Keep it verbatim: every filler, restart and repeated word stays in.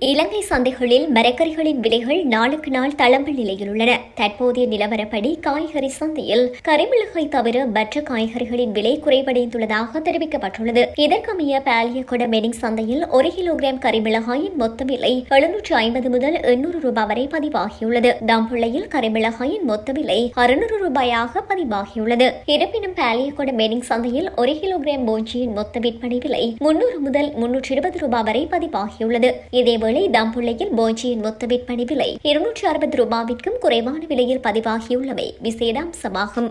இலங்கை சந்தைகளில் மரக்கறிகளின் விலைகள் நாளுக்கு நாள் தளம்பல் நிலையில் உள்ளன. தற்போதைய நிலவரப்படி காய்கறி சந்தையில் கரிமிளகாய் தவிர மற்ற காய்கறிகளின் விலை குறைவடைந்துள்ளதாக தெரிவிக்கப்பட்டுள்ளது. இதற்கமைய பாலியகொட மெனிங் சந்தையில் ஒரு கிலோகிராம் கரிமிளகாயின் மொத்த விலை எழுநூற்று ஐம்பது முதல் எண்ணூறு ரூபாய் வரை பதிவாகியுள்ளது. தம்புள்ளையில் கரிமிளகாயின் மொத்த விலை அறுநூறு ரூபாயாக பதிவாகியுள்ளது. இருப்பினும் பாலியகொட மெனிங் சந்தையில் ஒரு கிலோகிராம் போஞ்சியின் மொத்த விற்பனை விலை முன்னூறு முதல் முன்னூற்று இருபது ரூபாய் வரை பதிவாகியுள்ளது. இதே தம்புள்ளையில் போஞ்சியின் மொத்த விற்பனை விலை இருநூற்று அறுபது ரூபாவிற்கும் குறைவான விலையில் பதிவாகியுள்ளமை விசேட அம்சமாகும்.